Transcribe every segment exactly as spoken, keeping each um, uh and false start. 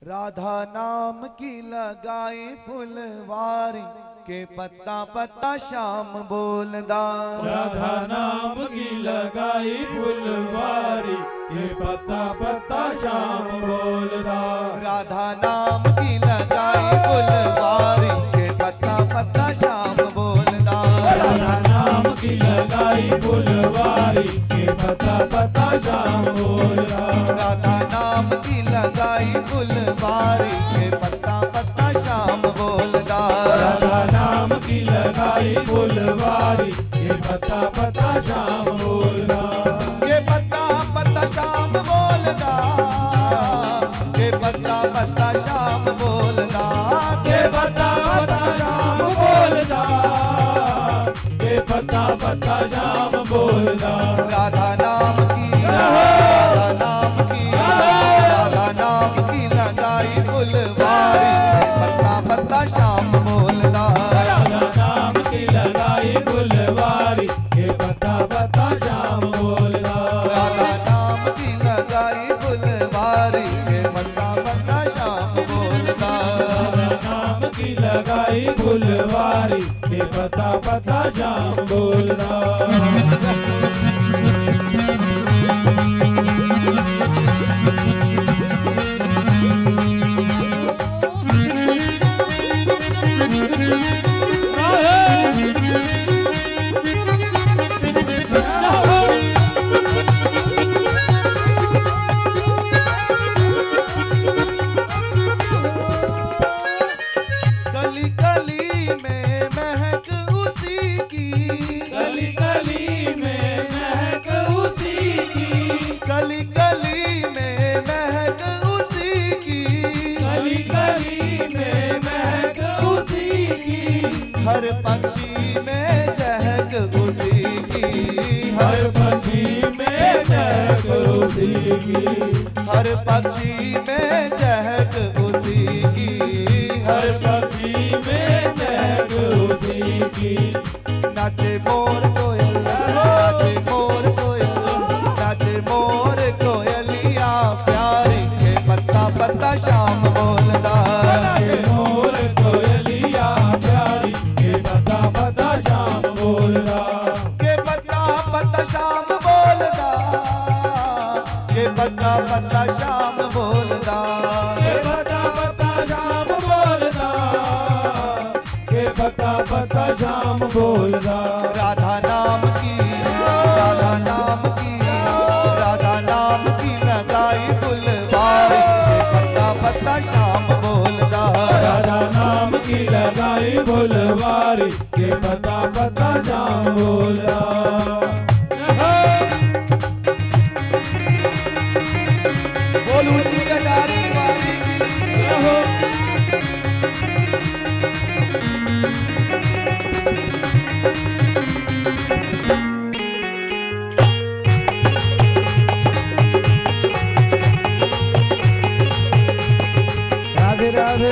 राधा नाम की लगाई फुलवारी के पत्ता पत्ता श्याम बोलदा। राधा नाम की लगाई फुलवारी के पत्ता पत्ता श्याम बोलदा। राधा नाम की लगाई फुलवारी के पत्ता पत्ता श्याम बोलदा। राधा नाम की लगाई फुलवारी के पत्ता पत्ता श्याम बोलदा। राधा नाम की लगाई फुलवारी के पत्ता पत्ता श्याम बोलदा। राधा नाम की लगाई फुलवारी के पत्ता पत्ता श्याम बोलदा। के पत्ता पत्ता श्याम बोलदा। के पत्ता पत्ता श्याम बोलदा। के पत्ता पत्ता श्याम बोलदा। के पत्ता पत्ता श्याम बोलदा। राधा नाम की राधा नाम की राधा नाम की लगाई फुलवारी पत्ता पत्ता श्याम बोलदा। राधा नाम की लगाई फुलवारी के पत्ता पत्ता श्याम बोलदा। राधा नाम की लगाई फुलवारी के पत्ता पत्ता श्याम बोलदा। राधा नाम की लगाई फुलवारी के पत्ता पत्ता श्याम बोलदा। गली गली में महक उसी की। गली गली में महक उसी की। गली गली में महक उसी की। गली गली में महक उसी की। हर पक्षी में चहक उसी की। हर पक्षी में चहक उसी की। हर पक्षी में चहक उसी की। हर पक्षी में चहक उसी की। नाचे मोर कोयल नाचे मोर कोयल नाचे मोर कोयलिया प्यारी के पत्ता पत्ता श्याम बोलदा। नाचे मोर कोयलिया प्यारी के पत्ता पत्ता श्याम बोलदा। के पत्ता पत्ता श्याम बोलदा। के पत्ता पत्ता श्याम बोलदा। के पत्ता पत्ता श्याम बोलदा। के पत्ता पत्ता श्याम बोलदा। राधा नाम की राधा नाम की राधा नाम की लगाई फुलवारी के पत्ता पत्ता श्याम बोलदा। राधा नाम की लगाई फुलवारी के पत्ता पत्ता श्याम बोलदा। बोलू जी कटारी वाली राधे राधे।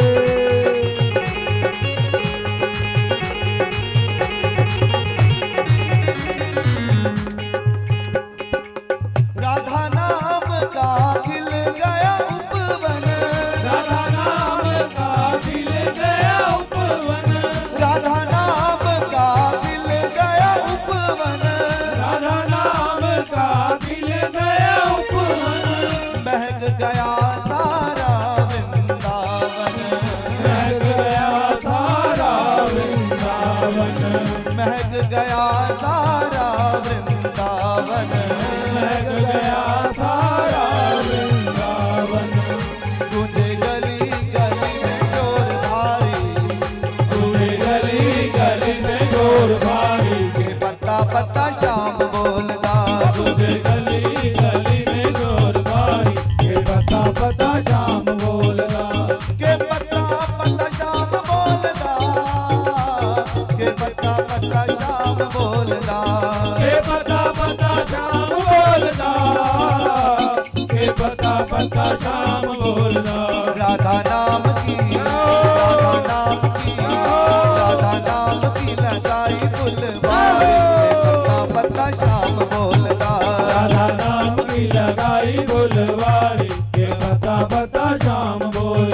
राधा नाम का खिल गया उपवन। राधा नाम का खिल गया उपवन। राधा नाम का खिल गया उपवन। राधा नाम का खिल गया उपवन। महक गया सारा वृंदावन। महक गया सारा वृंदावन। महक गया सारा वृंदावन। महक गया सारा वृंदावन। तुझे गली गली में शोर भारी। तुझे गली गली में शोर भारी के पत्ता पत्ता श्याम बोलदा। तुझे गली गली में शोर भारी के पत्ता पत्ता श्याम बोलदा। के पत्ता पत्ता श्याम बोलदा। के पत्ता पत्ता श्याम बोलदा। के पत्ता पत्ता श्याम बोलदा। के पत्ता पत्ता श्याम बोलदा। राधा नाम की राधा नाम की राधा नाम की लगाई फुलवारी के पत्ता पत्ता श्याम बोलदा। राधा नाम की लगाई फुलवारी के पत्ता पत्ता श्याम बोलदा।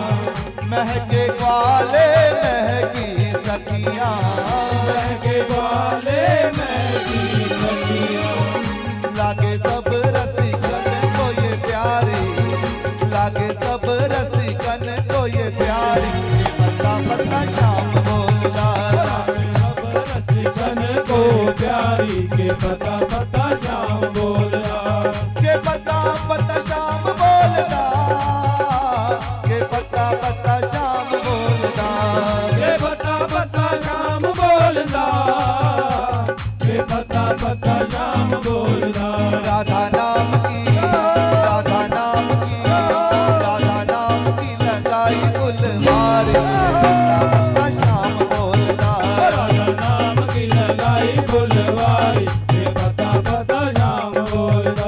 महके ग्वाले महकी सखियां, महके ग्वाले महकी सखियां, लागे सब रसिकन को ये प्यारी, लागे सब रसिकन को ये प्यारी, पता पता शाम बोलदा, सब रसिकन को प्यारी के पता पता शाम बोलदा, के पता पता शाम बोलदा, के पता पता शाम बोलदा, के पता पता शाम बोलदा, के पता पता शाम बोलदा। राधा नाम की, राधा नाम की, राधा नाम की लगाई गुलवारी, पता पता शाम बोलदा, राधा नाम की लगाई फुलवारी के पता पता शाम बोलदा।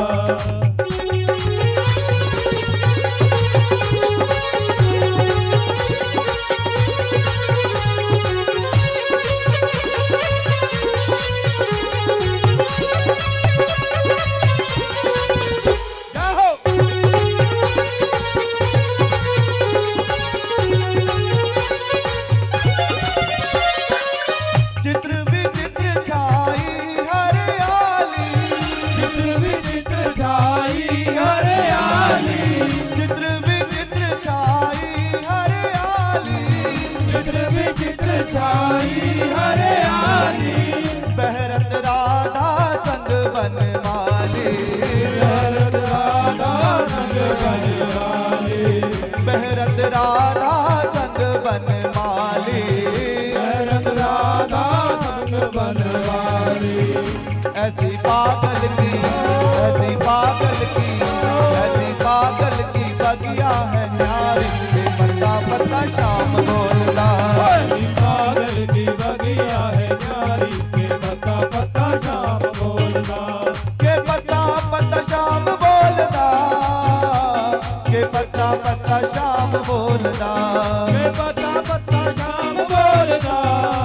चित्र विचित्र छाई हरियाली, चित्र विचित्र छाई हरियाली, चित्र विचित्र छाई हरियाली, चित्र विचित्र छाई हरियाली, बहरत राधा संग बनमाली, बहरत राधा संग बनवाली, बहरत राधा संग बनमाली, बहरत राधा संग बनवाली। ऐसी पागल की, ऐसी पागल की, ऐसी पागल की बगिया है न्यारी, के पता पता शाम बोलदा, पागल की बगिया है न्यारी के पता पता शाम बोलदा, के पता पता शाम बोलदा, के पता पता शाम बोलदा, के पता पता शाम बोलदा,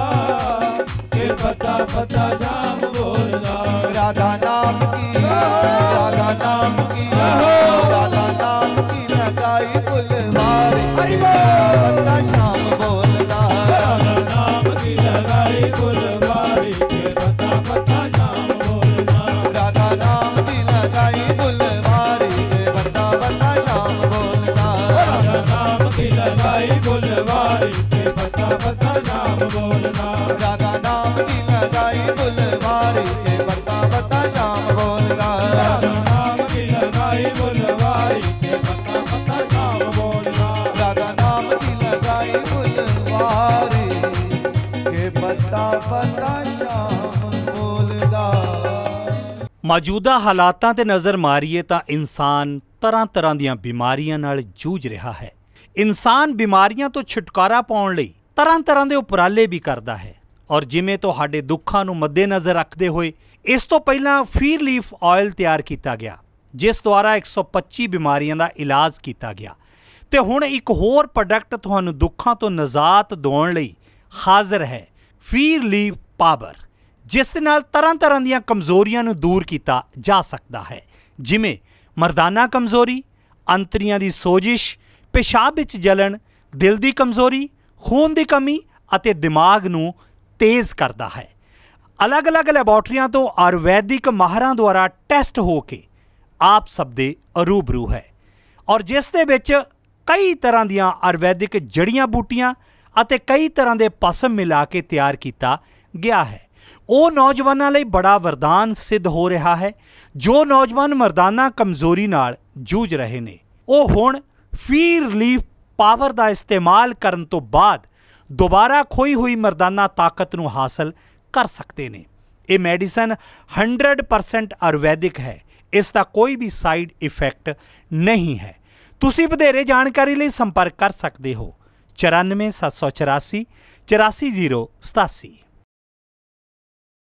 के पता पता शाम बोलदा। राधा नाम की, राधा नाम की, राधा नाम की लगाई गुलवारी, के पता पता शाम बोलदा, राधा नाम की लगाई फुलवारी के पता पता शाम बोलदा, राधा नाम की लगाई गुलवारी, के पता पता शाम बोलदा, राधा नाम की लगाई फुलवारी के पता पता शाम बोलदा, राधा नाम की लगाई गुलवारी, के पता पता शाम बोलदा, राधा नाम की लगाई फुलवारी के पता पता शाम बोलदा। राधा नाम की लगाई गुलवारी, के पता पता शाम बोलदा। ਮੌਜੂਦਾ ਹਾਲਾਤਾਂ ਤੇ ਨਜ਼ਰ ਮਾਰੀਏ ਤਾਂ ਇਨਸਾਨ ਤਰ੍ਹਾਂ ਤਰ੍ਹਾਂ ਦੀਆਂ ਬਿਮਾਰੀਆਂ ਨਾਲ ਜੂਝ ਰਿਹਾ ਹੈ। ਇਨਸਾਨ ਬਿਮਾਰੀਆਂ ਤੋਂ ਛੁਟਕਾਰਾ ਪਾਉਣ ਲਈ ਤਰ੍ਹਾਂ ਤਰ੍ਹਾਂ ਦੇ ਉਪਰਾਲੇ ਵੀ ਕਰਦਾ ਹੈ ਔਰ ਜਿਵੇਂ ਤੁਹਾਡੇ ਦੁੱਖਾਂ ਨੂੰ ਮੱਦੇਨਜ਼ਰ ਰੱਖਦੇ ਹੋਏ ਇਸ ਤੋਂ ਪਹਿਲਾਂ ਫੀਰ ਲੀਫ ਆਇਲ ਤਿਆਰ ਕੀਤਾ ਗਿਆ ਜਿਸ ਦੁਆਰਾ ਇੱਕ ਸੌ ਪੱਚੀ ਬਿਮਾਰੀਆਂ ਦਾ ਇਲਾਜ ਕੀਤਾ ਗਿਆ ਤੇ ਹੁਣ ਇੱਕ ਹੋਰ ਪ੍ਰੋਡਕਟ ਤੁਹਾਨੂੰ ਦੁੱਖਾਂ ਤੋਂ ਨਜਾਤ ਦਿਵਾਉਣ ਲਈ ਹਾਜ਼ਰ ਹੈ ਫੀਰ ਲੀਫ ਪਾਵਰ ਜਿਸ ਦੇ ਨਾਲ ਤਰ੍ਹਾਂ ਤਰ੍ਹਾਂ ਦੀਆਂ ਕਮਜ਼ੋਰੀਆਂ ਨੂੰ ਦੂਰ ਕੀਤਾ ਜਾ ਸਕਦਾ ਹੈ ਜਿਵੇਂ ਮਰਦਾਨਾ ਕਮਜ਼ੋਰੀ ਅੰਤਰੀਆਂ ਦੀ ਸੋਜਿਸ਼ पेशाब विच जलन दिल की कमज़ोरी खून की कमी ਅਤੇ दिमाग ਨੂੰ तेज़ करता है अलग अलग लैबोरेटरियां तो आयुर्वैदिक माहरां द्वारा टैसट हो के आप सब दे रूबरू है और जिस दे विच कई तरह दीयां आयुर्वैदिक जड़ियां बूटियां ਅਤੇ कई तरह के पसम मिला के तैयार किया गया है वो नौजवानों लई बड़ा वरदान सिद्ध हो रहा है जो नौजवान मर्दाना कमज़ोरी नाल जूझ रहे ने वो हुण फीर लीफ पावर का इस्तेमाल करन तो बाद दोबारा खोई हुई मर्दाना ताकत नूं हासिल कर सकते हैं ये मैडिसन हंड्रड परसेंट आयुर्वैदिक है इसका कोई भी साइड इफेक्ट नहीं है तुसी वधेरे जानकारी लिए संपर्क कर सकते हो चौरानवे सत्त सौ चौरासी चौरासी जीरो सतासी।